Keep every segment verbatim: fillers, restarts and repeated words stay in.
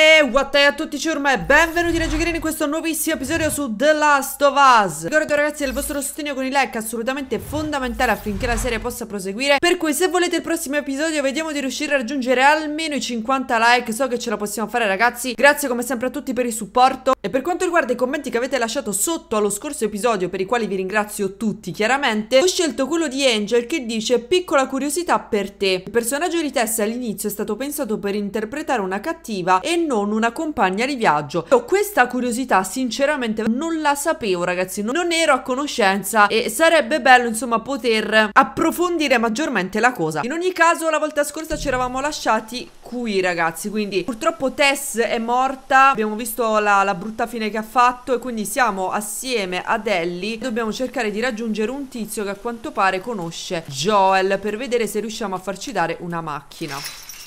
E what a tutti ciurma e benvenuti a giocare in questo nuovissimo episodio su The Last of Us. Ricordo ragazzi il vostro sostegno con i like è assolutamente fondamentale affinché la serie possa proseguire. Per cui se volete il prossimo episodio vediamo di riuscire a raggiungere almeno i cinquanta like. So che ce la possiamo fare ragazzi. Grazie come sempre a tutti per il supporto. E per quanto riguarda i commenti che avete lasciato sotto allo scorso episodio, per i quali vi ringrazio tutti chiaramente, ho scelto quello di Angel che dice: piccola curiosità per te, il personaggio di Tess all'inizio è stato pensato per interpretare una cattiva e non una compagna di viaggio. Io questa curiosità sinceramente non la sapevo ragazzi, non ero a conoscenza e sarebbe bello insomma poter approfondire maggiormente la cosa. In ogni caso la volta scorsa ci eravamo lasciati qui ragazzi, quindi purtroppo Tess è morta, abbiamo visto la, la brutta fine che ha fatto e quindi siamo assieme ad Ellie. Dobbiamo cercare di raggiungere un tizio che a quanto pare conosce Joel per vedere se riusciamo a farci dare una macchina.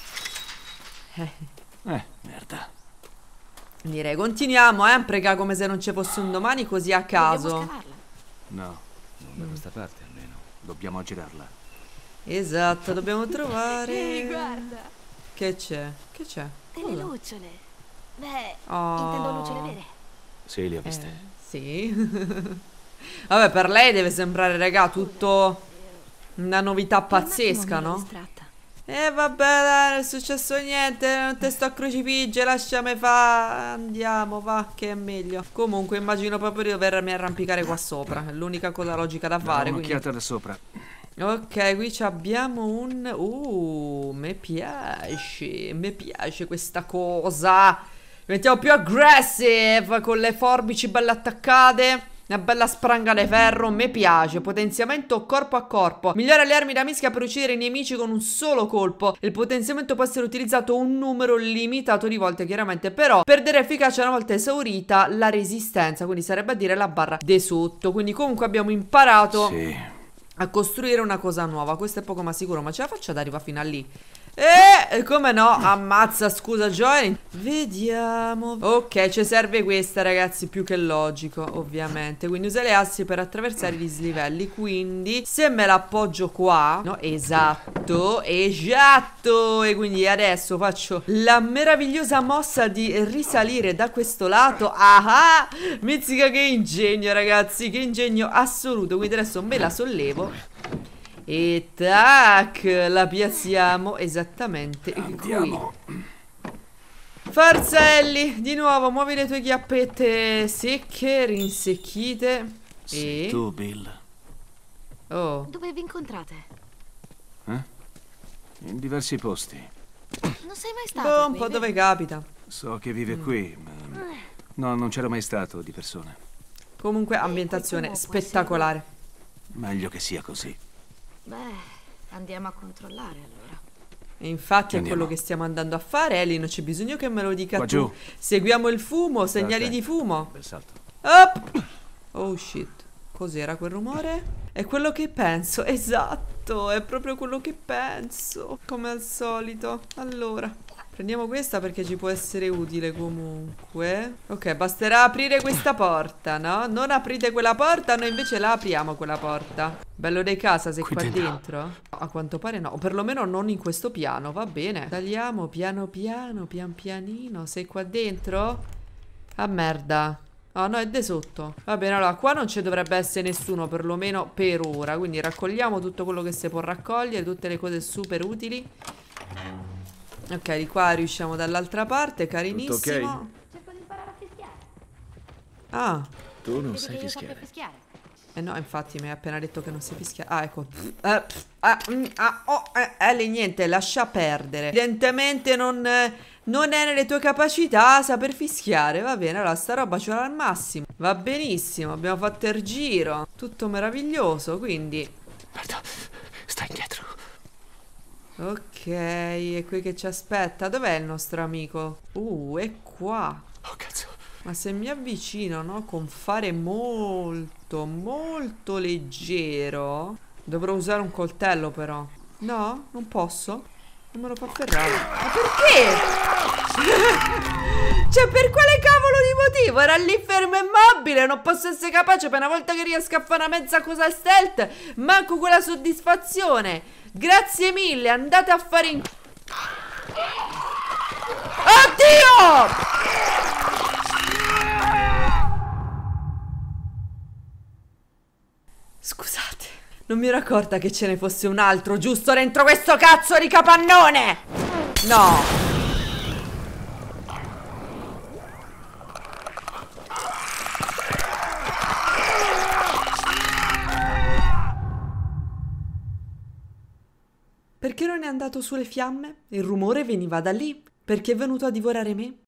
Eh, eh merda. Direi continuiamo, eh, prega come se non ci fosse un domani così a caso. No, non da questa parte almeno. Dobbiamo girarla. Esatto, dobbiamo trovare. Ehi, guarda. Che c'è? Che c'è? Delle lucciole. Beh, Oh. intendo lucciole vere. Sì, le ho viste. Eh, sì. Vabbè, per lei deve sembrare, raga, tutto una novità pazzesca, no? E vabbè, dai, non è successo niente, non te sto a crocifigge, lasciami fa. Andiamo, va, che è meglio. Comunque immagino proprio di dovermi arrampicare qua sopra. È l'unica cosa logica da fare. Un'occhiata quindi... da sopra. Ok, qui abbiamo un... Uh, mi piace, mi piace questa cosa. Diventiamo più aggressive con le forbici belle attaccate. Una bella spranga di ferro, mi piace. Potenziamento corpo a corpo. Migliora le armi da mischia per uccidere i nemici con un solo colpo. Il potenziamento può essere utilizzato un numero limitato di volte chiaramente. Però perdere efficacia una volta esaurita la resistenza. Quindi sarebbe a dire la barra di sotto. Quindi comunque abbiamo imparato sì. a costruire una cosa nuova. Questo è poco ma sicuro. Ma ce la faccio ad arrivare fino a lì? E come no, ammazza, scusa Joel. Vediamo. Ok, ci serve questa ragazzi, più che logico ovviamente. Quindi usa le assi per attraversare i dislivelli. Quindi se me l'appoggio qua, no, esatto, esatto. E quindi adesso faccio la meravigliosa mossa di risalire da questo lato. Ah, mizzica che ingegno ragazzi, che ingegno assoluto. Quindi adesso me la sollevo e tac, la piazziamo esattamente Andiamo. qui. Forza Ellie, di nuovo muovi le tue chiappette secche, rinsecchite. Sei e... tu, Bill. Oh. Dove vi incontrate? Eh? In diversi posti. Non sei mai stato Boh, un qui, po' vero? dove capita. So che vive Mm. qui, ma no, non c'ero mai stato di persona. Comunque ambientazione spettacolare. Meglio che sia così. Beh, andiamo a controllare allora. E infatti Andiamo. è quello che stiamo andando a fare Ellie, non c'è bisogno che me lo dica Qua tu. giù. Seguiamo il fumo, segnali Ok. di fumo. Bel salto. Up. Oh shit. Cos'era quel rumore? È quello che penso, esatto, è proprio quello che penso. Come al solito. Allora, prendiamo questa perché ci può essere utile comunque. Ok, basterà aprire questa porta, no? Non aprite quella porta, noi invece la apriamo quella porta. Bello dei casa, sei Qui qua dentro. dentro? A quanto pare no, o perlomeno non in questo piano, va bene. Tagliamo piano piano, pian pianino. Sei qua dentro? Ah merda. Ah no, è di sotto. Va bene, allora qua non ci dovrebbe essere nessuno, perlomeno per ora. Quindi raccogliamo tutto quello che si può raccogliere, tutte le cose super utili. Ok, di qua riusciamo dall'altra parte, carinissimo. Tutto ok? Cerco di imparare a fischiare. Ah, Tu non Devi sai che io sappia fischiare. fischiare. eh no, infatti mi hai appena detto che non si fischia. Ah, ecco. Eh, pff, ah, mm, ah, oh, eh, Ellie, niente, lascia perdere. Evidentemente non, eh, non è nelle tue capacità saper fischiare. Va bene, allora sta roba ce l'ha al massimo. Va benissimo, abbiamo fatto il giro. Tutto meraviglioso, quindi... Guarda, sta indietro. Ok, è qui che ci aspetta. Dov'è il nostro amico? Uh, è qua. Oh cazzo. Ma se mi avvicino, no? Con fare molto, molto leggero. Dovrò usare un coltello però. No? Non posso? Non me lo fa afferrare. Ma perché? Cioè, per quale cavolo di motivo? Era lì fermo e immobile. Non posso essere capace per una volta che riesco a fare una mezza cosa stealth. Manco quella soddisfazione. Grazie mille, andate a fare in... Oddio! Oddio! Scusate, non mi ero accorta che ce ne fosse un altro giusto dentro questo cazzo di capannone! No! Perché non è andato sulle fiamme? Il rumore veniva da lì. Perché è venuto a divorare me?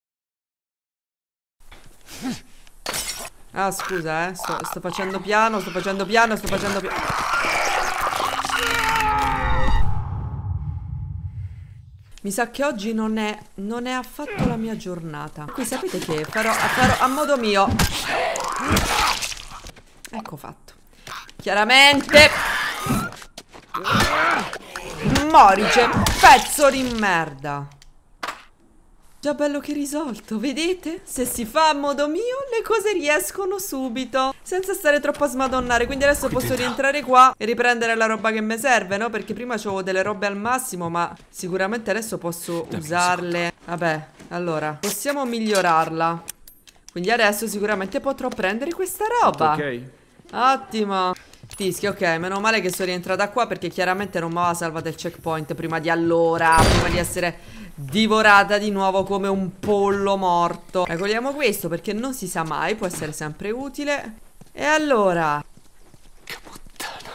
Ah, scusa, eh. Sto, sto facendo piano, sto facendo piano, sto facendo piano. Mi sa che oggi non è, non è affatto la mia giornata. Qui sapete che farò, farò a modo mio. Ecco fatto. Chiaramente. Morice, pezzo di merda. Già bello che risolto, vedete? Se si fa a modo mio, le cose riescono subito, senza stare troppo a smadonnare. Quindi adesso Qui posso dentro. rientrare qua e riprendere la roba che mi serve, no? Perché prima avevo delle robe al massimo, ma sicuramente adesso posso Dammi un usarle. Vabbè, allora, possiamo migliorarla. Quindi adesso sicuramente potrò prendere questa roba. Ok. Ottimo. Fischia, ok, meno male che sono rientrata qua, perché chiaramente non mi aveva salvato il checkpoint prima di allora, prima di essere divorata di nuovo come un pollo morto. Raccoliamo questo perché non si sa mai, può essere sempre utile. E allora, Che puttana.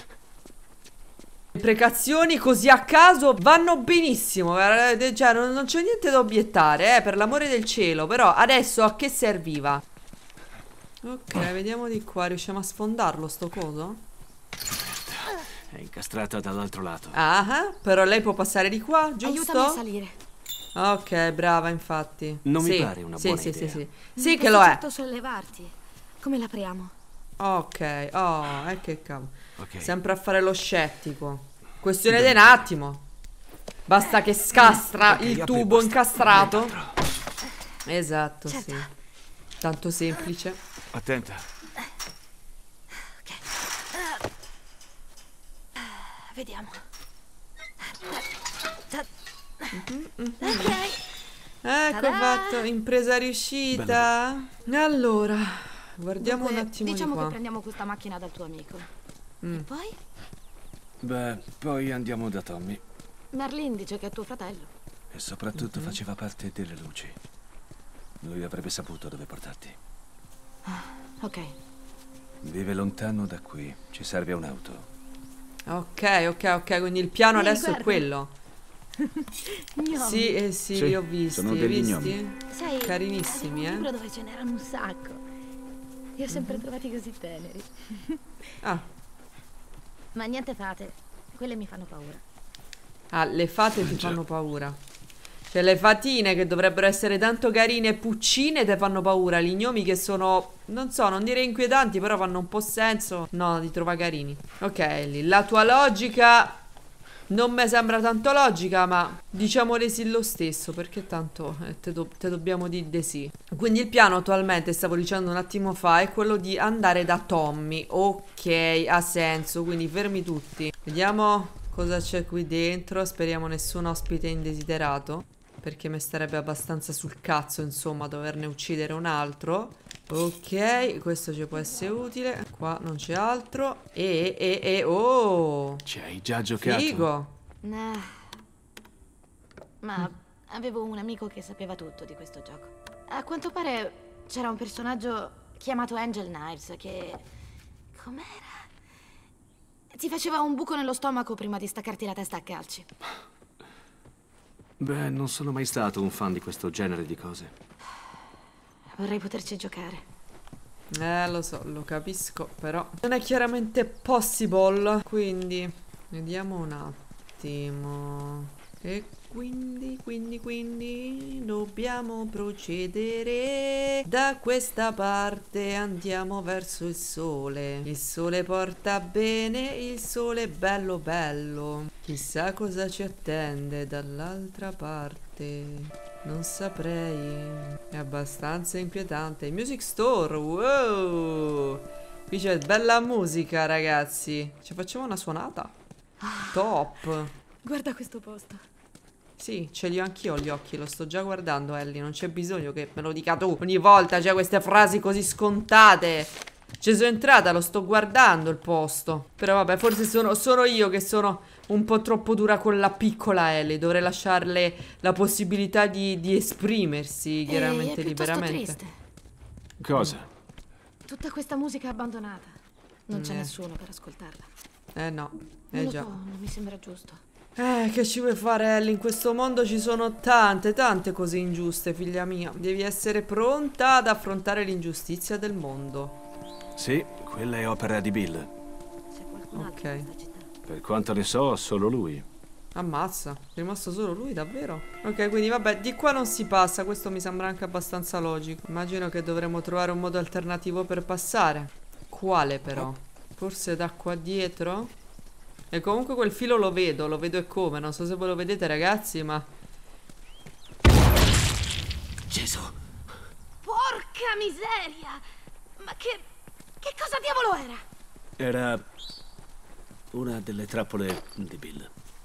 le imprecazioni così a caso vanno benissimo, eh, cioè non, non c'è niente da obiettare, eh, per l'amore del cielo. Però adesso a che serviva? Ok, vediamo di qua, riusciamo a sfondarlo sto coso? È incastrata dall'altro lato. Ah, però lei può passare di qua, giusto? Aiutami a salire. Ok, brava, infatti. Non mi Sì, pare una sì, buona sì, idea. sì, sì. Sì che Posso lo è. certo sollevarti. Come l'apriamo? Ok, oh, eh che cavolo. Ok. Sempre a fare lo scettico. Questione di un attimo. Basta che scastra Ok, il apri, tubo basta. incastrato. Dentro. Esatto, Certo. sì. Tanto semplice. Attenta. Vediamo. Mhm, Ok. Ecco Ta-da! fatto, impresa riuscita. Allora, guardiamo Dunque, un attimo diciamo di qua. che prendiamo questa macchina dal tuo amico. Mm. E poi? Beh, poi andiamo da Tommy. Merlin dice che è tuo fratello. E soprattutto Mhm. faceva parte delle luci. Lui avrebbe saputo dove portarti. Ok. Vive lontano da qui. Ci serve un'auto. Ok, ok, ok, quindi il piano Ehi, adesso è guarda. quello. Gnomi. Sì, eh, sì, Sì, li ho visti, sono hai degli visti? gnomi. Sai, Carinissimi, avevo un eh. libro dove ce n'erano un sacco. Li ho sempre trovati così teneri. Ah, Ma niente fate. Quelle mi fanno paura. ah, le fate ti già. fanno paura. Cioè le fatine che dovrebbero essere tanto carine e puccine ti fanno paura. Gli gnomi che sono, non so, non direi inquietanti, però fanno un po' senso. No, li trova carini. Ok, Ellie, la tua logica non mi sembra tanto logica, ma diciamole sì lo stesso, perché tanto eh, te, do- te dobbiamo dire di sì. Quindi il piano attualmente, stavo dicendo un attimo fa, è quello di andare da Tommy. Ok, ha senso, quindi fermi tutti. Vediamo cosa c'è qui dentro. Speriamo nessun ospite indesiderato, perché mi starebbe abbastanza sul cazzo, insomma, doverne uccidere un altro. Ok, questo ci può essere utile. Qua non c'è altro. E, e, e, oh! Ci hai già giocato? Figo! Nah. Ma avevo un amico che sapeva tutto di questo gioco. A quanto pare c'era un personaggio chiamato Angel Knives che... com'era? Ti faceva un buco nello stomaco prima di staccarti la testa a calci. Beh, non sono mai stato un fan di questo genere di cose. Vorrei poterci giocare. Eh, lo so, lo capisco, però non è chiaramente possible. Quindi, vediamo un attimo. E quindi, quindi, quindi dobbiamo procedere da questa parte. Andiamo verso il sole. Il sole porta bene, il sole è bello bello. Chissà cosa ci attende dall'altra parte. Non saprei. È abbastanza inquietante. Music Store, wow. Qui c'è bella musica, ragazzi. Ci facciamo una suonata? Top. Guarda questo posto. Sì, ce li ho anch'io gli occhi, lo sto già guardando, Ellie. Non c'è bisogno che me lo dica tu. Ogni volta c'è queste frasi così scontate. Ci sono entrata, lo sto guardando il posto. Però vabbè, forse sono, sono io che sono un po' troppo dura con la piccola Ellie. Dovrei lasciarle la possibilità di, di esprimersi chiaramente, Ehi, è liberamente. triste. Cosa? Tutta questa musica abbandonata. Non c'è Eh. nessuno per ascoltarla. Eh no, Non eh lo già. so, non mi sembra giusto. Eh, che ci vuoi fare, Ellie? In questo mondo ci sono tante, tante cose ingiuste, figlia mia. Devi essere pronta ad affrontare l'ingiustizia del mondo. Sì, quella è opera di Bill. C'è qualcun altro Ok. in questa città. Per quanto ne so, solo lui. Ammazza, è rimasto solo lui, davvero? Ok, quindi vabbè, di qua non si passa. Questo mi sembra anche abbastanza logico. Immagino che dovremo trovare un modo alternativo per passare. Quale però? Forse da qua dietro? E comunque quel filo lo vedo, lo vedo e come. Non so se voi lo vedete, ragazzi, ma... Gesù! Porca miseria! Ma che... che cosa diavolo era? Era una delle trappole di Bill.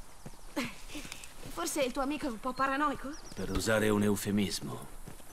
Forse il tuo amico è un po' paranoico? Per usare un eufemismo.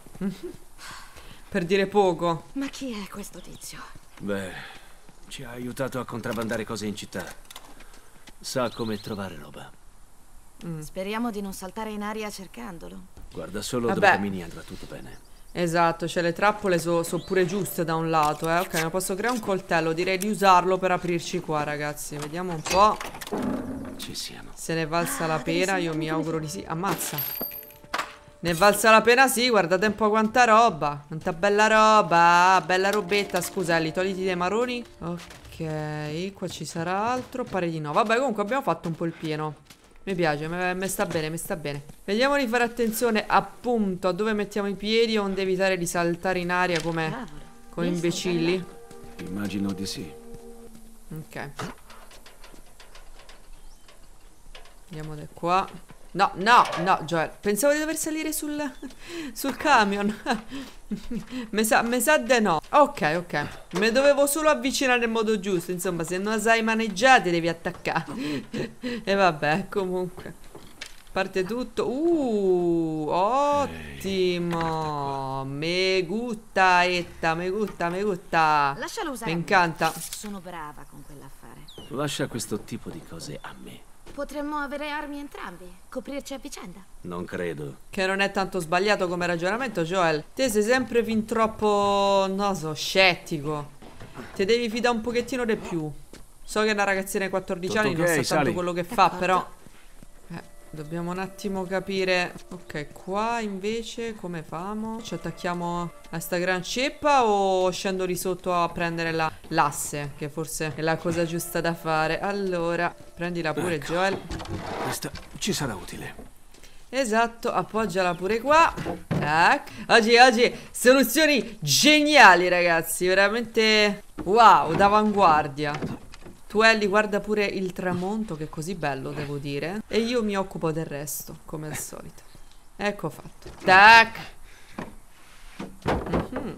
Per dire poco. Ma chi è questo tizio? Beh, ci ha aiutato a contrabbandare cose in città. Sa come trovare roba. Speriamo di non saltare in aria cercandolo. Guarda solo Vabbè. dove cammini, andrà tutto bene. Esatto, cioè le trappole sono so pure giuste da un lato, eh. Ok, ma posso creare un coltello. Direi di usarlo per aprirci qua, ragazzi. Vediamo un po'. Ci siamo. Se ne valsa Ah, la devi pena, sapere io mi come auguro di sì. Ammazza. Ne valsa la pena, sì, guardate un po' quanta roba. Quanta bella roba. Bella robetta, scusa, Ellie, togliti dei maroni. Ok, qua ci sarà altro. Pare di no. Vabbè, comunque abbiamo fatto un po' il pieno. Mi piace, mi sta bene, mi sta bene. Vediamo di fare attenzione appunto a dove mettiamo i piedi, onde evitare di saltare in aria come Cavolo. come Visto, imbecilli. Immagino di sì. Ok. Andiamo da qua. No, no, no, Joel. Pensavo di dover salire sul, sul camion. Me sa, me sa de no. Ok, ok. Me dovevo solo avvicinare in modo giusto. Insomma, se non sai maneggiare, devi attaccare. E vabbè, comunque. Parte tutto. Uh, ottimo. Me gusta, etta, me gusta, me gusta. Lascialo usare. Mi incanta. Sono brava con quell'affare. Lascia questo tipo di cose a me. Potremmo avere armi entrambi, coprirci a vicenda. Non credo. Che non è tanto sbagliato come ragionamento, Joel. Te sei sempre fin troppo, non so, scettico. Te devi fidare un pochettino di più. So che è una ragazzina di quattordici Tutto anni, ok, non sa tanto sali. quello che fa, D'accordo. però eh, dobbiamo un attimo capire. Ok, qua invece come famo? Ci attacchiamo a sta gran ceppa o scendo di sotto a prendere la l'asse, che forse è la cosa giusta da fare. Allora, prendila pure, Ecco. Joel. Questa ci sarà utile. Esatto, appoggiala pure qua. Tac. Oggi, oggi, soluzioni geniali, ragazzi. Veramente wow, d'avanguardia. Tu, Ellie, guarda pure il tramonto, che è così bello, devo dire. E io mi occupo del resto, come al solito. Ecco fatto. Tac. Mhm.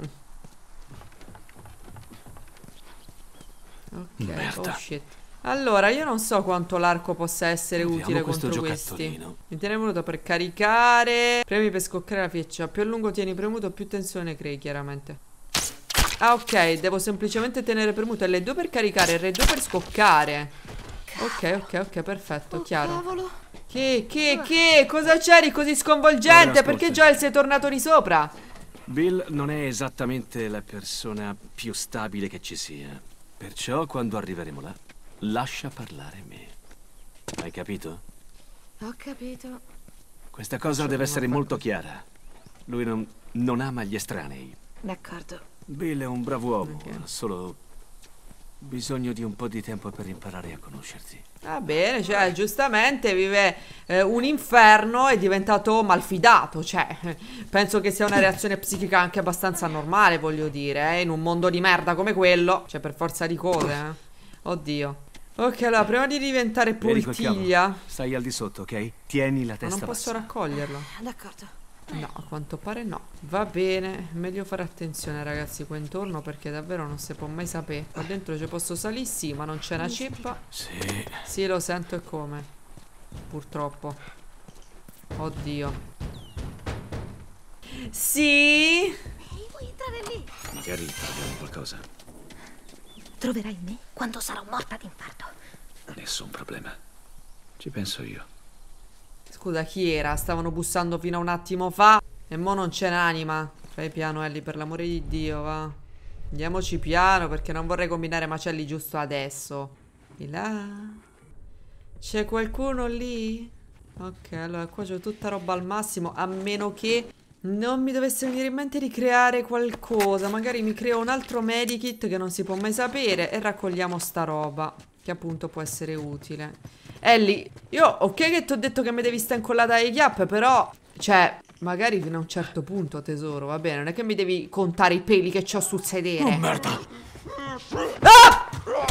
Ok, Merda. oh shit. Allora, io non so quanto l'arco possa essere Abbiamo utile questo contro questi. giocattolino. Mi tiene premuto per caricare. Premi per scoccare la freccia. Più a lungo tieni premuto, più tensione crei, chiaramente. Ah, ok, devo semplicemente tenere premuto L due per caricare, R due per scoccare. Ok, ok, ok, perfetto, Oh, chiaro. cavolo. Che, che, che? Cosa c'eri così sconvolgente? Ora, Perché ascolta. Joel sei tornato di sopra? Bill non è esattamente la persona più stabile che ci sia. Perciò, quando arriveremo là, lascia parlare me. Hai capito? Ho capito. Questa cosa deve essere molto chiara. Lui non, non ama gli estranei. D'accordo. Bill è un brav'uomo, Ok. ha solo bisogno di un po' di tempo per imparare a conoscerti. Va bene, cioè, giustamente vive eh, un inferno, è diventato malfidato, cioè, penso che sia una reazione psichica anche abbastanza normale, voglio dire, eh, in un mondo di merda come quello, cioè, per forza di cose, eh. Oddio. Ok, allora, prima di diventare Vieni col cavolo. poltiglia, Stai al di sotto, ok? Tieni la ma testa non posso bassa. raccoglierlo. D'accordo. No, a quanto pare no. Va bene, meglio fare attenzione, ragazzi, qua intorno, perché davvero non si può mai sapere. Qua dentro ci posso salire, sì, ma non c'è una ceppa. Sì. Sì, lo sento e come. Purtroppo. Oddio. Sì. Ehi, vuoi entrare lì? Magari troviamo qualcosa. Troverai me quando sarò morta d'infarto. Nessun problema. Ci penso io. Scusa, chi era? Stavano bussando fino a un attimo fa e mo non c'è n'anima. Fai piano, Ellie, per l'amore di Dio, va. Andiamoci piano perché non vorrei combinare macelli giusto adesso. Di là. C'è qualcuno lì? Ok, allora qua c'ho tutta roba al massimo, a meno che non mi dovesse venire in mente di creare qualcosa. Magari mi creo un altro medikit che non si può mai sapere e raccogliamo sta roba, che appunto può essere utile. Ellie, io ok che ti ho detto che mi devi stare incollata ai chiappe, però, cioè, magari fino a un certo punto, tesoro, va bene? Non è che mi devi contare i peli che c'ho sul sedere. Oh, merda! Ah!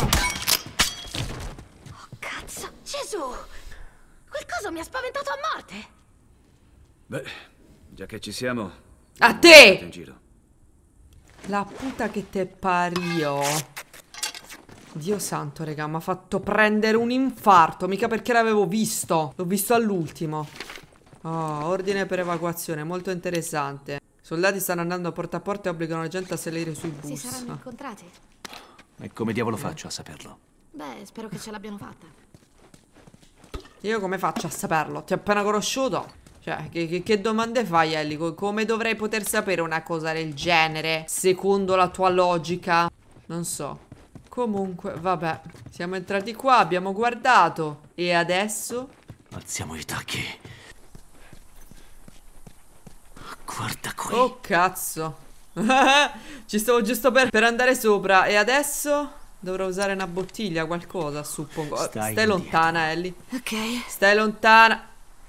Oh, cazzo, Gesù! Quel coso mi ha spaventato a morte! Beh, già che ci siamo... A te! in giro. La puta che te pariò. Dio santo, raga, mi ha fatto prendere un infarto. Mica perché l'avevo visto. L'ho visto all'ultimo. Oh, ordine per evacuazione, molto interessante. Soldati stanno andando porta a porta e obbligano la gente a salire sui bus. Si saranno incontrati? E come diavolo faccio a saperlo? Beh, spero che ce l'abbiano fatta. Io come faccio a saperlo? Ti ho appena conosciuto. Cioè, che, che, che domande fai, Ellie? Co- Come dovrei poter sapere una cosa del genere? Secondo la tua logica? Non so. Comunque, vabbè. Siamo entrati qua, abbiamo guardato. E adesso? Alziamo i tacchi. Guarda qui. Oh, cazzo. Ci stavo giusto per, per andare sopra. E adesso? Dovrò usare una bottiglia, qualcosa, suppongo. Stai Stai lontana, Ellie. Ok. Stai lontana.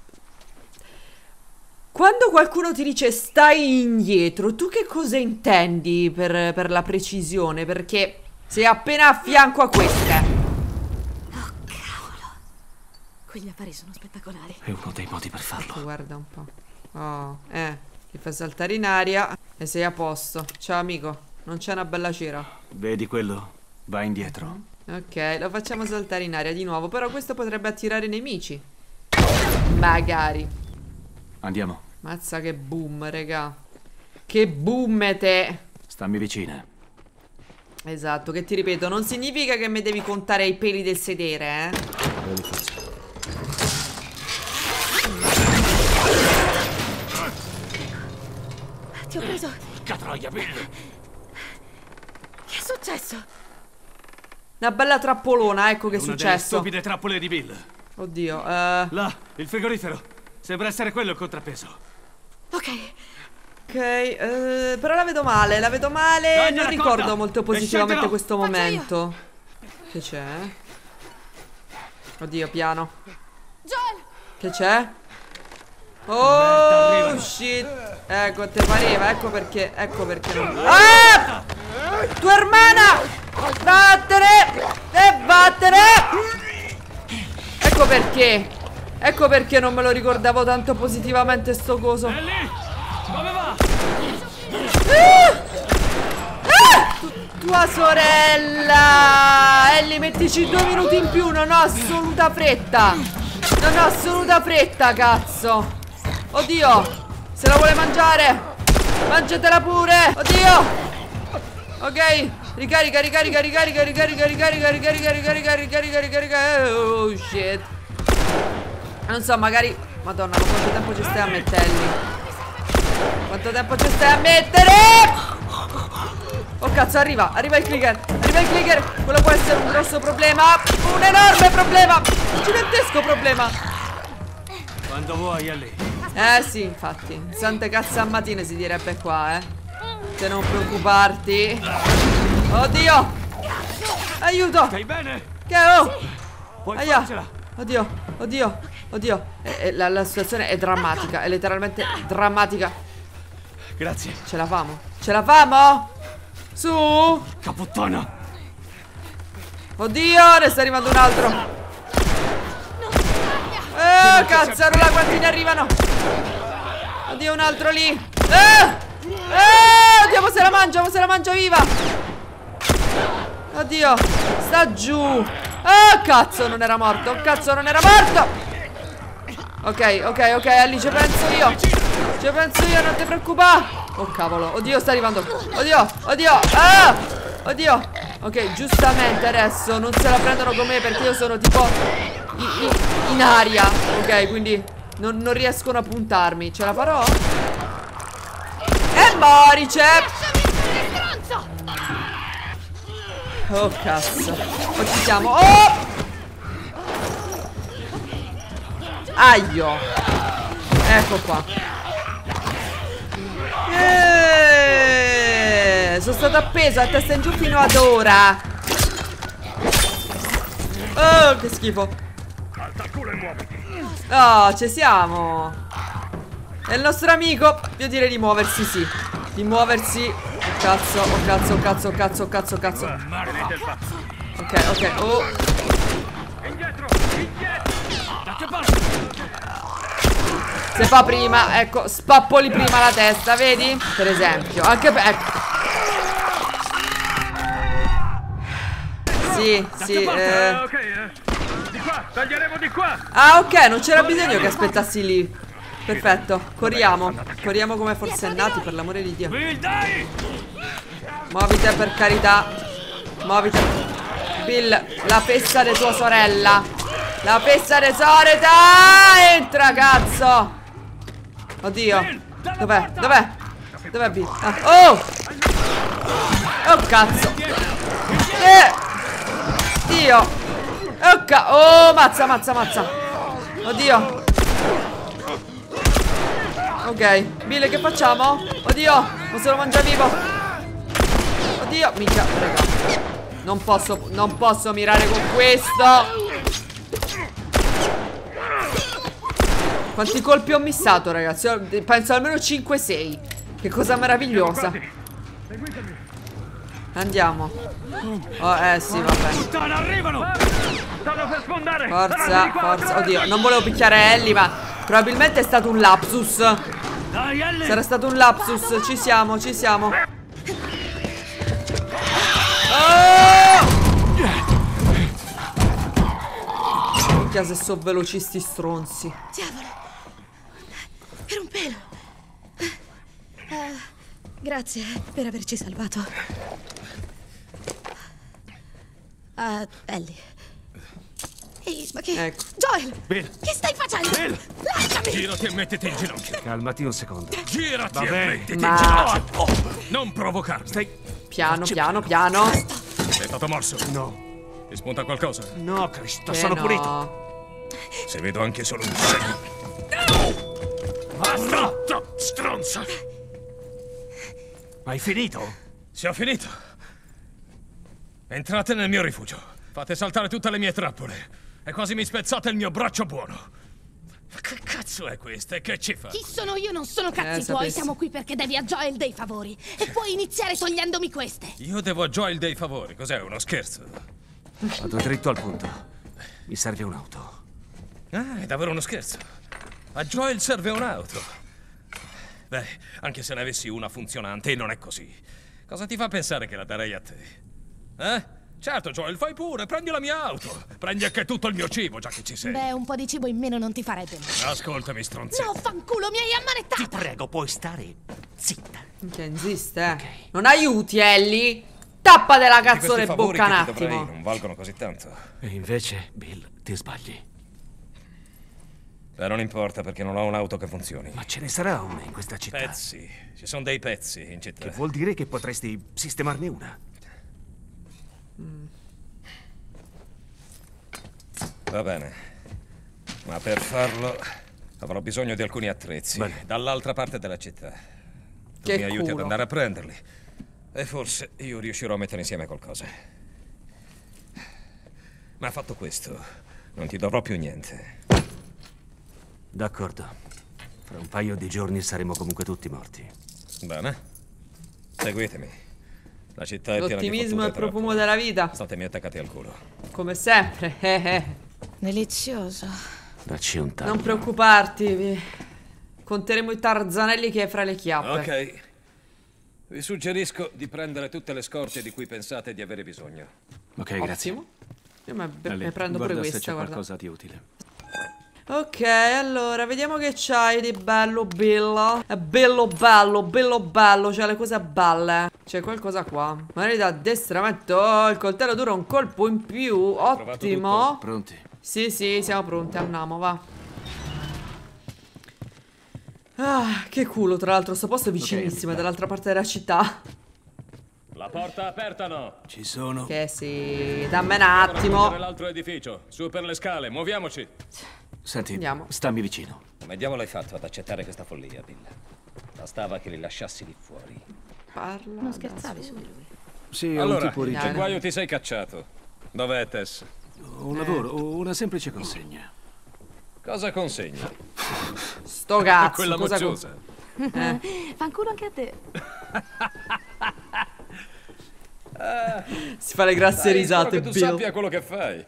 Quando qualcuno ti dice stai indietro, tu che cosa intendi per, per la precisione? Perché sei appena a fianco a queste. Oh, cavolo. Quegli affari sono spettacolari. È uno dei modi per farlo. Guarda un po'. Oh, eh. Ti fa saltare in aria e sei a posto. Ciao, amico. Non c'è una bella cera. Vedi quello? Va indietro. Ok, lo facciamo saltare in aria di nuovo. Però questo potrebbe attirare nemici. Magari. Andiamo. Mazza che boom, raga. Che boomete. Stammi vicina. Esatto, che ti ripeto, non significa che mi devi contare i peli del sedere, eh. Ti ho preso. Catroia, Bill! Che è successo? Una bella trappolona, ecco che è Una delle successo. stupide trappole di Bill. Oddio, eh... Là, il frigorifero. Sembra essere quello il contrappeso. Ok. ok, eh, però la vedo male, la vedo male. Dai, Non raccorda! ricordo molto E positivamente scendilo! questo Faccio momento. Che c'è? Oddio, piano. Joel! Che c'è? Merda, Oh, arrivano. shit. Ecco, te pareva, ecco perché, ecco perché non... Ah! Tua ermana! Vattene! E vattene! Ecco perché. Ecco perché non me lo ricordavo tanto positivamente sto coso. È lì! Dove va? Tu- tua sorella! Ellie, mettici due minuti in più, non ho assoluta fretta. Non ho assoluta fretta, cazzo. Oddio, se la vuole mangiare, mangiatela pure. Oddio. Ok, ricarica, ricarica, ricarica, ricarica, ricarica, ricarica, ricarica, ricarica, ricarica. Oh shit. Non so, magari... Madonna, ma quanto tempo ci stai a metterli? Quanto tempo ci stai a mettere? Oh cazzo, arriva, arriva il clicker. Arriva il clicker. Quello può essere un grosso problema. Un enorme problema. Un gigantesco problema. Quando vuoi, Ellie. Eh sì, infatti. Sante cazzo a matine si direbbe qua, eh. Se non preoccuparti. Oddio. Aiuto. Stai bene? Che oh. Puoi Aia. farcela. Oddio, oddio, oddio. Eh, eh, la, la situazione è drammatica. È letteralmente drammatica. Grazie. Ce la famo? Ce la famo? Su. Caputtana. Oddio, ne sta arrivando un altro. Eh, cazzarola, quanti ne arrivano? Oddio, un altro lì. Eh! Eh, oddio, ma se la mangia, ma se la mangia viva. Oddio, sta giù. Oh, cazzo, non era morto. Cazzo, non era morto. Ok, ok, ok, Ali, ci penso io. Ci penso io, non ti preoccupare. Oh cavolo, oddio, sta arrivando. Oddio, oddio, ah! Oddio. Ok, giustamente adesso non se la prendono con me perché io sono tipo in, in, in aria. Ok, quindi non, non riescono a puntarmi. Ce la farò? E Morice! Oh cazzo. Oh, ci siamo. Oh! Aio. Ecco qua. Eeeh, sono stata appesa a testa in giù fino ad ora. Oh, che schifo. Oh, ci siamo. È il nostro amico. Io direi di muoversi, sì. Di muoversi. Oh cazzo, oh cazzo, oh cazzo, oh cazzo, oh cazzo, oh cazzo. Ok, ok, oh. Se fa prima, ecco, spappoli prima la testa, vedi? Per esempio, anche per... Ecco. Sì, sì, eh. Ok, eh. Di qua, taglieremo di qua. Ah, ok, non c'era bisogno che aspettassi lì. Perfetto, corriamo. Corriamo come forsennati, per l'amore di Dio. Muovite, per carità. Muovite. Bill, la pesta di tua sorella. La pesta di sorella. Entra, cazzo. Oddio. Dov'è? Dov'è? Dov'è Bill? Ah. Oh! Oh, cazzo. Eh! Dio. Oh, ca oh, mazza, mazza, mazza. Oddio. Ok, Bill, che facciamo? Oddio, ma se lo mangia vivo. Oddio, mica, raga. Non posso, non posso mirare con questo. Quanti colpi ho missato, ragazzi? Penso almeno cinque sei. Che cosa meravigliosa. Andiamo. Oh, eh sì, vabbè. Forza, forza. Oddio, non volevo picchiare Ellie, ma probabilmente è stato un lapsus. Sarà stato un lapsus. Ci siamo, ci siamo. Oh! Minchia, se sono velocisti stronzi. Diavolo. Per un pelo. Uh, grazie per averci salvato. Uh, Ellie. Ehi, ma che... Ecco. Joel! Bill. Che stai facendo? Bill. Lasciami! Girati e mettiti in ginocchio. Calmati un secondo. Girati Va e bene. mettiti Ma- in ginocchio. Oh, non provocarmi. Stai... Piano, piano, piano. Sei stato morso. No. Ti spunta qualcosa? No, Cristo, Che sono no. pulito. Se vedo anche solo un segno. Basta! Stronza! Hai finito? Si è finito. Entrate nel mio rifugio. Fate saltare tutte le mie trappole. E quasi mi spezzate il mio braccio buono. Ma che cazzo è questa? E che ci fa? Chi sono io? Non sono cazzi Eh, tuoi. sapessi. Siamo qui perché devi a Joel dei favori. E puoi iniziare togliendomi queste. Io devo a Joel dei favori. Cos'è, uno scherzo? Vado dritto al punto. Mi serve un'auto. Ah, è davvero uno scherzo. A Joel serve un'auto. Beh, anche se ne avessi una funzionante, non è così. Cosa ti fa pensare che la darei a te? Eh? Certo, Joel, fai pure, prendi la mia auto. Prendi anche tutto il mio cibo, già che ci sei. Beh, un po' di cibo in meno non ti farebbe male. Ascoltami, stronzetto. No, fanculo, mi hai ammanettata! Prego, puoi stare zitta. Minchia, insiste, eh. Non aiuti, Ellie. Tappa della Tutti cazzo questi le favori bocca un che ti dovrei attimo. non valgono così tanto. E invece, Bill, ti sbagli. Beh, non importa perché non ho un'auto che funzioni. Ma ce ne sarà una in questa città. Pezzi. Ci sono dei pezzi in città. Che vuol dire che potresti sistemarne una. Va bene. Ma per farlo avrò bisogno di alcuni attrezzi. Bene. Dall'altra parte della città. Tu Che mi aiuti ad culo. andare a prenderli. E forse io riuscirò a mettere insieme qualcosa. Ma fatto questo, non ti dovrò più niente. D'accordo. Fra un paio di giorni saremo comunque tutti morti. Bene. Seguitemi. La città è piena di L'ottimismo fottude e il profumo trappole. della vita. Statemi attaccati al culo. Come sempre. eh, eh. Delizioso. Dacci un taglio. Non preoccuparti. vi- Conteremo i tarzanelli che hai fra le chiappe. Ok. Vi suggerisco di prendere tutte le scorte di cui pensate di avere bisogno. Ok, grazie. Ottimo. Io me, me Ellie, prendo pure guarda se questa, c'è guarda. qualcosa di utile. Ok, allora, vediamo che c'hai di bello bello. È bello bello, bello bello. C'ha le cose belle. C'è qualcosa qua. Magari da addestramento. Oh, il coltello dura un colpo in più. Ottimo. Pronti? Sì, sì, siamo pronti. Andiamo, va. Ah, che culo, tra l'altro. Sto posto è vicinissimo, è dall'altra parte della città. La porta aperta, no? Ci sono. Che sì, dammi un attimo. Nell'altro edificio, su per le scale, muoviamoci. Senti, Andiamo. stammi vicino. Come diavolo hai fatto ad accettare questa follia, Bill? Bastava che li lasciassi lì fuori. Parla. Non scherzavi su di lui. Sì, è un Allora, tipo che rigide. guaio ti sei cacciato? Dov'è Tess? Un lavoro, una semplice consegna. Cosa consegna? Sto cazzo. Quella cosa mocciosa. Eh. Fanculo anche a te. Si fa le grazie Dai, risate, spero che tu Bill. sappia quello che fai.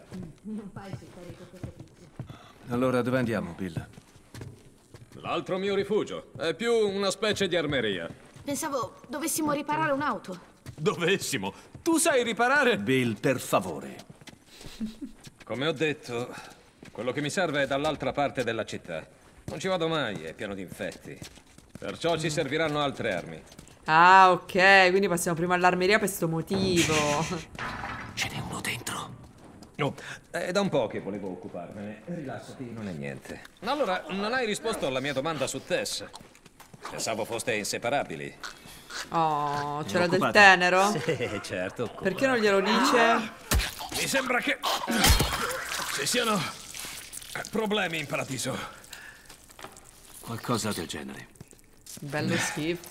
Allora, dove andiamo, Bill? L'altro mio rifugio. È più una specie di armeria. Pensavo dovessimo riparare un'auto. Dovessimo. Tu sai riparare? Bill, per favore. Come ho detto, quello che mi serve è dall'altra parte della città. Non ci vado mai, è pieno di infetti. Perciò ci serviranno altre armi. Ah, ok, quindi passiamo prima all'armeria per sto motivo. Ce n'è uno dentro. Oh, è da un po' che volevo occuparmene. Rilassati, non è niente. Allora, non hai risposto alla mia domanda su Tess. Pensavo foste inseparabili. Oh, c'era del occupate. tenero? Eh, certo. Perché non glielo dice? Mi sembra che ci siano problemi in paradiso. Qualcosa del genere. Bello schifo.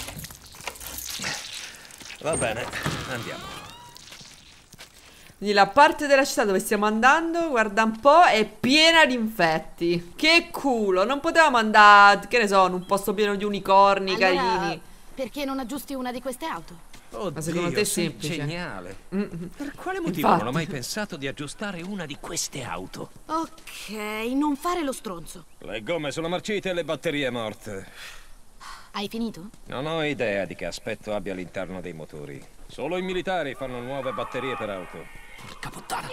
Va bene, andiamo. Quindi la parte della città dove stiamo andando, guarda un po', è piena di infetti. Che culo, non potevamo andare, che ne so, in un posto pieno di unicorni Allora, carini. perché non aggiusti una di queste auto? Oddio, Ma secondo te è sei semplice? geniale. Per quale motivo Infatti. non ho mai pensato di aggiustare una di queste auto? Ok, non fare lo stronzo. Le gomme sono marcite e le batterie morte. Hai finito? Non ho idea di che aspetto abbia all'interno dei motori. Solo i militari fanno nuove batterie per auto. Porca puttana.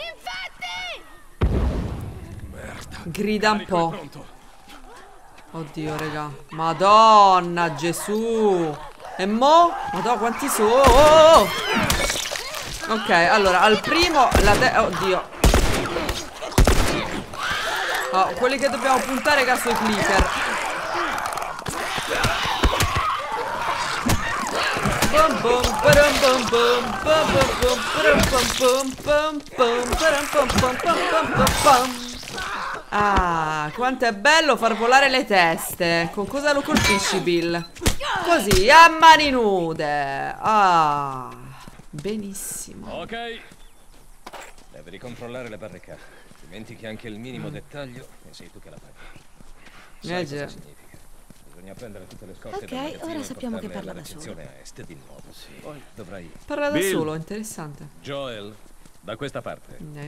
Merda. Grida un Carico è po'. pronto. Oddio, raga. Madonna, Gesù. E mo? Madonna, quanti sono? Oh! Ok, allora, al primo la te... Oddio. Oh, quelli che dobbiamo puntare caso i clicker. Bum bum param bum bum bum bum param bum bum bum bum param bum bum bum bum bum. Ah, quanto è bello far volare le teste. Con cosa lo colpisci, Bill? Così, a mani nude. Ah, benissimo. Ok. Devi ricontrollare le barricate. Dimentichi anche il minimo dettaglio e sei tu che la fai. Sai Eh già. cosa significa? Bisogna prendere tutte le scorte Ok, dal magazzino ora e sappiamo che portarle parla alla da recinzione a est di nuovo. Poi dovrai... Parla da Bill. solo, interessante. Joel, da questa parte. Eh.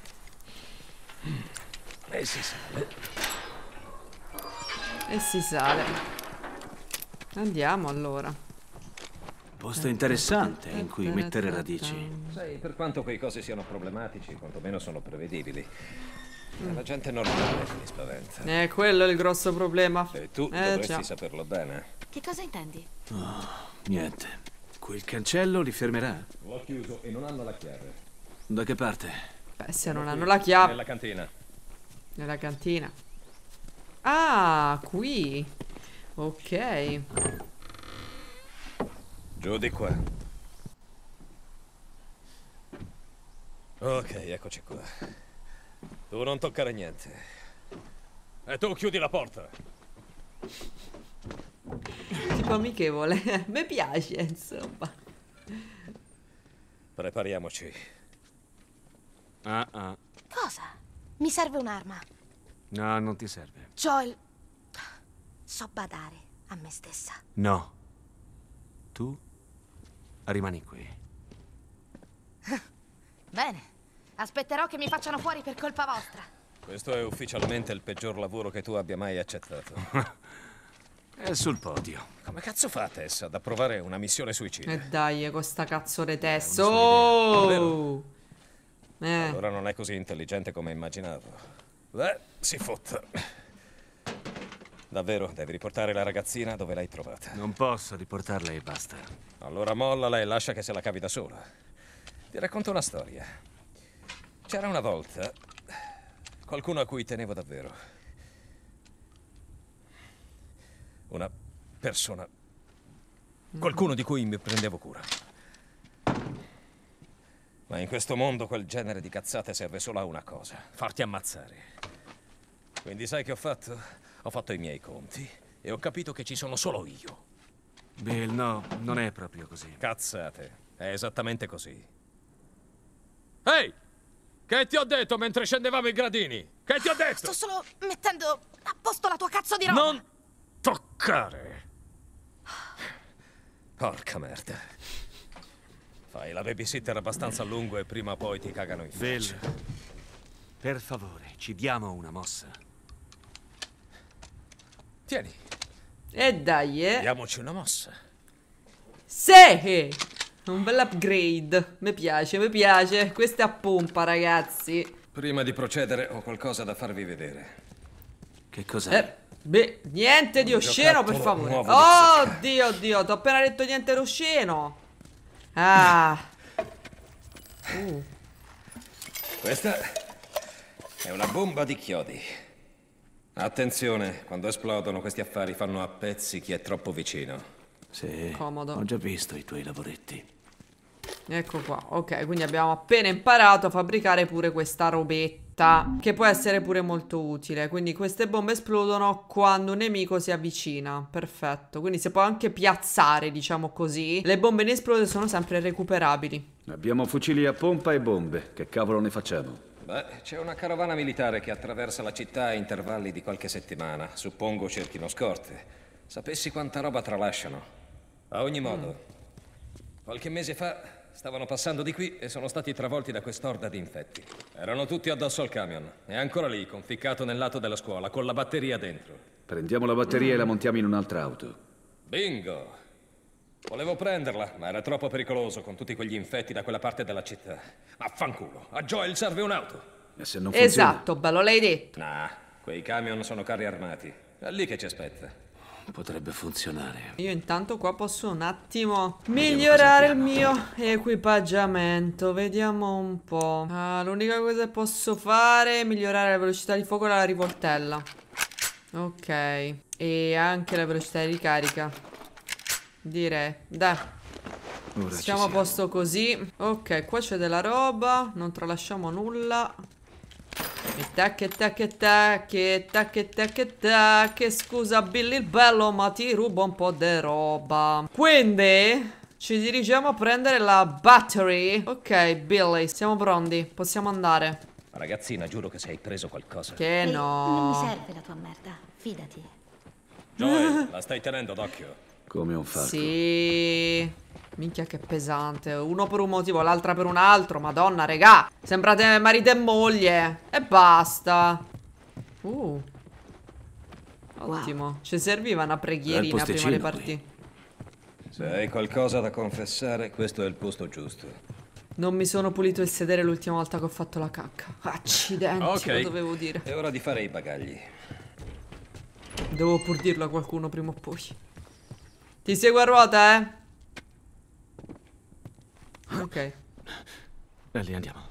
E si sale. E si sale. Andiamo allora. Posto interessante in cui mettere radici. Sai, per quanto quei cose siano problematici, quantomeno sono prevedibili. La gente normale mi spaventa. Eh, quello è il grosso problema. E tu Eh, dovresti già. saperlo bene. Che cosa intendi? Niente. Quel cancello li fermerà? L'ho chiuso e non hanno la chiave. Da che parte? Beh, se non hanno la chiave. Nella cantina. Nella cantina. Ah, qui. Ok. Giù di qua. Ok, eccoci qua. Tu non toccare niente. E tu chiudi la porta. Tipo amichevole. A me piace, insomma. Prepariamoci. Ah, ah. Cosa? Mi serve un'arma. No, non ti serve. Joel, so badare a me stessa. No. Tu rimani qui. Bene, aspetterò che mi facciano fuori per colpa vostra. Questo è ufficialmente il peggior lavoro che tu abbia mai accettato. È sul podio. Come cazzo fa Tess ad approvare una missione suicida? E dai, con sta cazzo di testa. non so idea. Oh! Eh. Allora non è così intelligente come immaginavo. Beh, si fotta. Davvero, devi riportare la ragazzina dove l'hai trovata. Non posso riportarla e basta. Allora mollala e lascia che se la cavi da sola. Ti racconto una storia. C'era una volta qualcuno a cui tenevo davvero. Una persona. Qualcuno di cui mi prendevo cura. Ma in questo mondo quel genere di cazzate serve solo a una cosa: farti ammazzare. Quindi sai che ho fatto? Ho fatto i miei conti e ho capito che ci sono solo io. Bill, no, non è proprio così. Cazzate, è esattamente così. Ehi! Che ti ho detto mentre scendevamo i gradini? Che ti ho detto? Sto solo mettendo a posto la tua cazzo di roba. Non toccare! Porca merda. Fai la babysitter abbastanza a lungo e prima o poi ti cagano in faccia. Bill, per favore, ci diamo una mossa. Tieni, E dai, eh. diamoci una mossa. Sì! Un bel upgrade. Mi piace, mi piace. Questa è a pompa, ragazzi. Prima di procedere ho qualcosa da farvi vedere. Che cos'è? Eh, beh, niente di Un osceno, per giocattolo favore. nuovo di Oh, zecca. Dio, Dio, ti ho appena detto niente di osceno. Ah. Uh. Questa è una bomba di chiodi. Attenzione, quando esplodono questi affari fanno a pezzi chi è troppo vicino. Sì, Comodo. ho già visto i tuoi lavoretti. Ecco qua, ok, quindi abbiamo appena imparato a fabbricare pure questa robetta, che può essere pure molto utile. Quindi queste bombe esplodono quando un nemico si avvicina. Perfetto, quindi si può anche piazzare, diciamo così. Le bombe inesplose sono sempre recuperabili. Abbiamo fucili a pompa e bombe. Che cavolo ne facciamo? Beh, c'è una carovana militare che attraversa la città a intervalli di qualche settimana. Suppongo cerchino scorte. Sapessi quanta roba tralasciano. A ogni modo, qualche mese fa stavano passando di qui e sono stati travolti da quest'orda di infetti. Erano tutti addosso al camion. È ancora lì, conficcato nel lato della scuola, con la batteria dentro. Prendiamo la batteria e la montiamo in un'altra auto. Bingo! Volevo prenderla, ma era troppo pericoloso con tutti quegli infetti da quella parte della città. Affanculo, a Joel serve un'auto. E se non funziona? Esatto, bello, l'hai detto. Nah, quei camion sono carri armati. È lì che ci aspetta. Potrebbe funzionare. Io intanto qua posso un attimo migliorare il mio equipaggiamento. Vediamo un po'. Ah, l'unica cosa che posso fare è migliorare la velocità di fuoco e la rivoltella. Ok. E anche la velocità di ricarica. Direi. Dai. Ora ci Siamo a siamo. posto così. Ok, qua c'è della roba. Non tralasciamo nulla. E tac e tac e tac e tac e tac e tac. Scusa Billy il bello, ma ti rubo un po' di roba. Quindi ci dirigiamo a prendere la battery. Ok Billy, siamo pronti, possiamo andare. Ragazzina, giuro che sei preso qualcosa. Che Ehi, non mi no. serve la tua merda, fidati. Joel, la stai tenendo d'occhio. Come un falco. Sì. Minchia che pesante. Uno per un motivo, l'altra per un altro. Madonna, regà. Sembrate marito e moglie. E basta. Uh. Ottimo. Ci serviva una preghierina Bel prima di posticino partire. Se hai qualcosa da confessare, questo è il posto giusto. Non mi sono pulito il sedere l'ultima volta che ho fatto la cacca. Accidenti, Ok. lo dovevo dire. È ora di fare i bagagli. Devo pur dirlo a qualcuno prima o poi. Ti seguo a ruota, eh? Ok. E lì andiamo.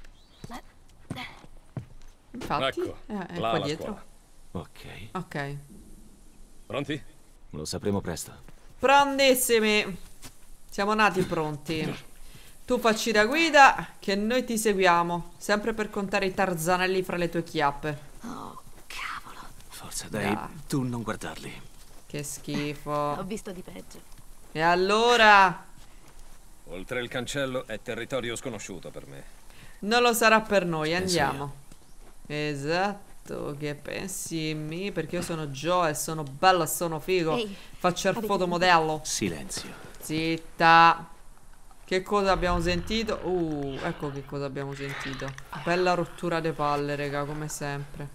Infatti, Ecco, eh, è là qua la dietro. scuola. Ok. Ok. Pronti? Lo sapremo presto. Prontissimi. Siamo nati pronti. Tu facci da guida, che noi ti seguiamo. Sempre per contare i tarzanelli fra le tue chiappe. Oh, cavolo. Forza, dai, Dai. tu non guardarli. Che Ho schifo. visto di peggio. E allora? Oltre il cancello è territorio sconosciuto per me. Non lo sarà per noi, Penso andiamo. Esatto, che pensi in me? Perché io sono Joe e sono bello e sono figo. Ehi, Faccio il avete fotomodello. Silenzio. Zitta. Che cosa abbiamo sentito? Uh, ecco che cosa abbiamo sentito. Bella rottura de palle, raga, come sempre.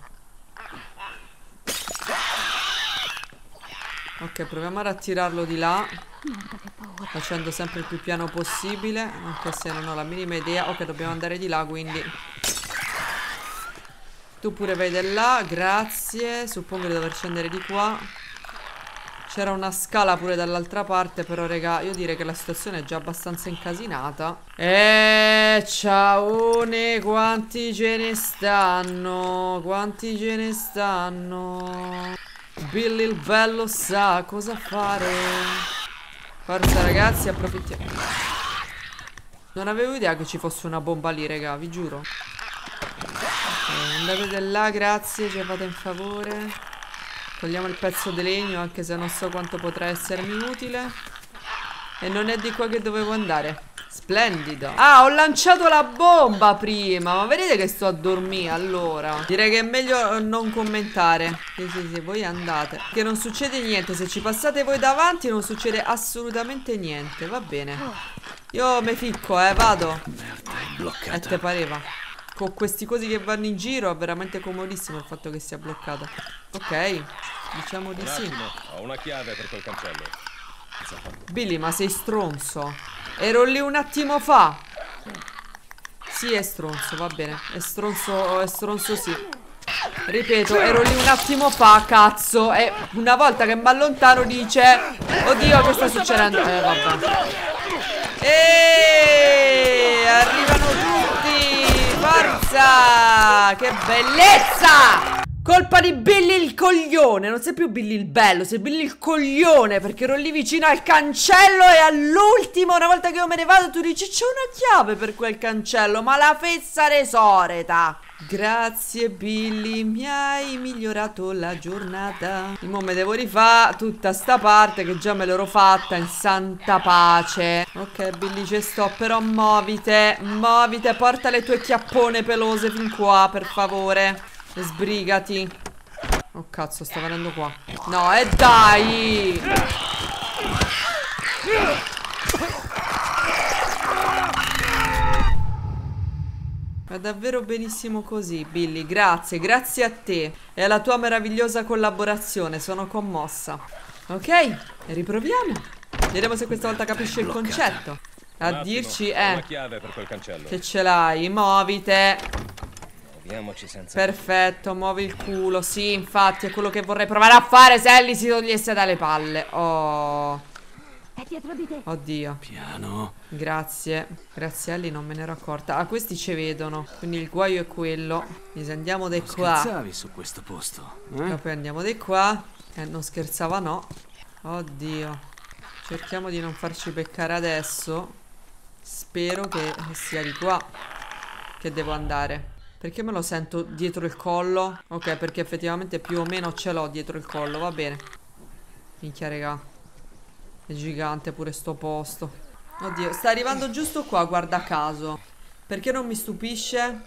Ok, proviamo ad attirarlo di là, Merda, che paura. facendo sempre il più piano possibile, anche se non ho la minima idea. Ok, dobbiamo andare di là, quindi Tu pure vai da là, grazie. Suppongo di dover scendere di qua. C'era una scala pure dall'altra parte, però raga, io direi che la situazione è già abbastanza incasinata. Eh, ciaone, quanti ce ne stanno? Quanti ce ne stanno? Billy il bello sa cosa fare. Forza ragazzi, approfittiamo. Non avevo idea che ci fosse una bomba lì, raga, vi giuro. Eh, andate da là, grazie, ci fate un favore. Togliamo il pezzo di legno, anche se non so quanto potrà essermi utile. E non è di qua che dovevo andare. Splendido. Ah, ho lanciato la bomba prima. Ma vedete che sto a dormire allora. Direi che è meglio non commentare. Sì, sì, sì, voi andate. Che non succede niente. Se ci passate voi davanti non succede assolutamente niente. Va bene. Io me ficco, eh, vado. Merda, è bloccata. E te pareva. Con questi cosi che vanno in giro è veramente comodissimo il fatto che sia bloccata. Ok, diciamo di sì. Ho una chiave per quel cancello. Billy, ma sei stronzo? Ero lì un attimo fa. Sì, è stronzo, va bene. È stronzo, è stronzo sì. Ripeto, ero lì un attimo fa, cazzo. E una volta che mi allontano dice: oddio, che sta succedendo? Eh, vabbè. Eeeh, arrivano tutti. Forza! Che bellezza! Colpa di Billy il coglione. Non sei più Billy il bello, sei Billy il coglione. Perché ero lì vicino al cancello e all'ultimo, una volta che io me ne vado, tu dici: c'è una chiave per quel cancello. Ma la fessa resoreta. Grazie Billy, mi hai migliorato la giornata. Io me devo rifare tutta sta parte che già me l'ero fatta in santa pace. Ok Billy, ci sto, però muovite. Muovite, porta le tue chiappone pelose fin qua, per favore. Sbrigati. Oh cazzo, sta venendo qua. No, e eh, dai. Va davvero benissimo così, Billy. Grazie, grazie a te e alla tua meravigliosa collaborazione. Sono commossa. Ok, riproviamo. Vediamo se questa volta capisce il concetto. A dirci è che ce l'hai. Muovite. Senza perfetto, muovi il culo. Sì, infatti è quello che vorrei provare a fare se Ellie si togliesse dalle palle. Oh, è dietro di te. oddio. Piano. Grazie. Grazie Ellie, non me ne ero accorta. Ah, questi ci vedono. Quindi il guaio è quello. Quindi se andiamo di qua. Scherzavi su questo posto, eh? E poi andiamo di qua. Eh, non scherzava, no. Oddio. Cerchiamo di non farci beccare adesso. Spero che sia di qua che devo andare. Perché me lo sento dietro il collo? Ok, perché effettivamente più o meno ce l'ho dietro il collo, va bene. Minchia raga, è gigante pure sto posto. Oddio, sta arrivando giusto qua, guarda caso. Perché non mi stupisce?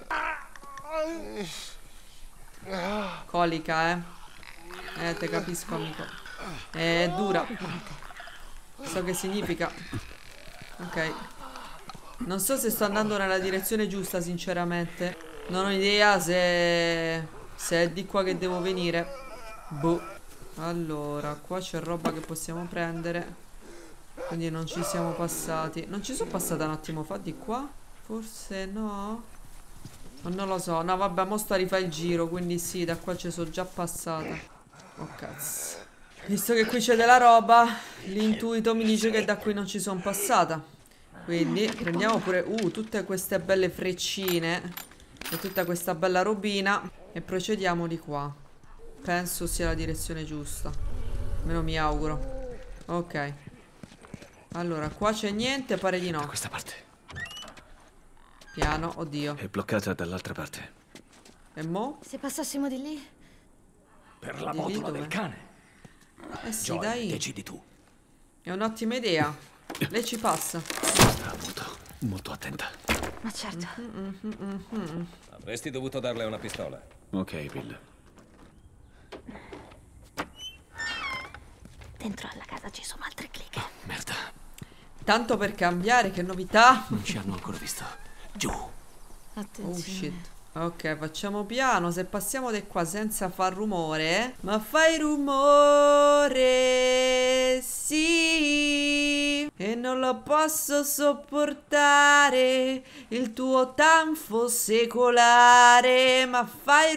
Colica, eh. Eh, te capisco amico. È dura. So che significa. Ok. Non so se sto andando nella direzione giusta, sinceramente. Non ho idea se... se è di qua che devo venire. Boh. Allora, qua c'è roba che possiamo prendere. Quindi non ci siamo passati. Non ci sono passata un attimo fa di qua? Forse no. O non lo so. No vabbè, mo sto a rifare il giro. Quindi sì, da qua ci sono già passata. Oh cazzo. Visto che qui c'è della roba, l'intuito mi dice che da qui non ci sono passata. Quindi prendiamo pure uh, tutte queste belle freccine e tutta questa bella robina e procediamo di qua. Penso sia la direzione giusta. Almeno mi auguro. Ok. Allora, qua c'è niente, pare di no. Da questa parte. Piano, oddio. È bloccata dall'altra parte. E mo? Se passassimo di lì? Per la Di lì botola dove? del cane. Eh sì, Joel, dai. decidi tu. È un'ottima idea. Lei ci passa. Sta molto, molto attenta. Ma certo. mm, mm, mm, mm. Avresti dovuto darle una pistola. Ok, Bill. Dentro alla casa ci sono altre clicche. Merda. Tanto per cambiare, che novità. Non ci hanno ancora visto. Giù. Oh Attenzione. shit. Ok, facciamo piano. Se passiamo di qua senza far rumore. Ma fai rumore, sì. E non lo posso sopportare, il tuo tanfo secolare. Ma fai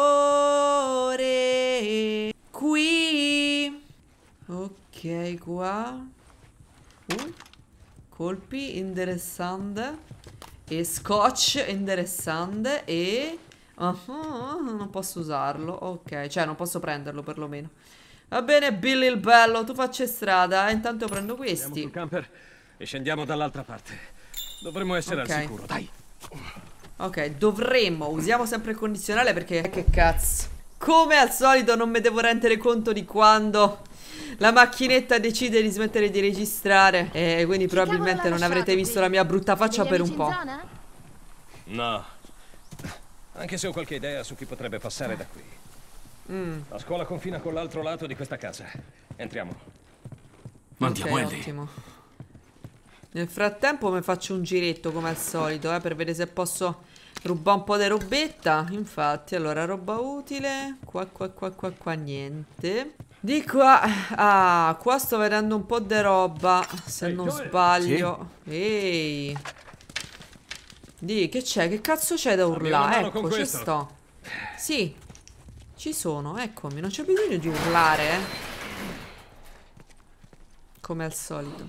rumore qui. Ok, qua. Uh, colpi, interessante. E scotch, interessante. E uh -huh, non posso usarlo. Ok, cioè non posso prenderlo perlomeno. Va bene, Billy il bello, tu faccia strada. eh, Intanto prendo questi. Andiamo sul camper e scendiamo dall'altra parte. Dovremmo essere Ok. al sicuro, dai. Ok, dovremmo. Usiamo sempre il condizionale perché che cazzo. Come al solito non mi devo rendere conto di quando la macchinetta decide di smettere di registrare. E quindi Chi probabilmente cavolo l'ha non avrete lasciato visto qui? la mia brutta faccia Degli per un amici in po'. zona? No. Anche se ho qualche idea su chi potrebbe passare da qui. Mm, La scuola confina con l'altro lato di questa casa. Entriamo. Ma andiamo, ok, Ellie. ottimo. Nel frattempo mi faccio un giretto come al solito, eh, per vedere se posso rubare un po' di robetta. Infatti, allora, roba utile. Qua, qua, qua, qua, qua, niente. Di qua. Ah, qua sto vedendo un po' di roba, se Ehi, non Joel. sbaglio. Ehi. Di, che c'è? Che cazzo c'è da una urlare? mano con Ecco, ci questo. sto. Sì. Ci sono, eccomi. Non c'è bisogno di urlare, eh. Come al solito.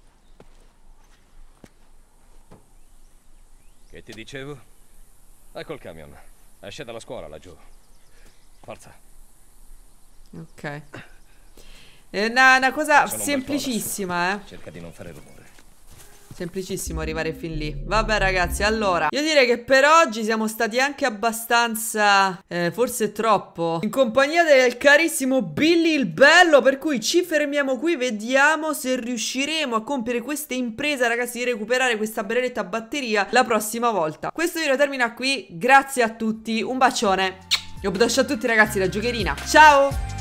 Che ti dicevo? Ecco il camion. Esce dalla scuola laggiù. Forza. Ok. È una, una cosa Sono un bel po' semplicissima, eh. Cerca di non fare rumore. Semplicissimo arrivare fin lì. Vabbè ragazzi, allora io direi che per oggi siamo stati anche abbastanza eh, forse troppo in compagnia del carissimo Billy il bello, per cui ci fermiamo qui. Vediamo se riusciremo a compiere questa impresa, ragazzi, di recuperare questa benedetta batteria la prossima volta. Questo video termina qui. Grazie a tutti, un bacione. Io vi lascio a tutti ragazzi la giocherina. Ciao.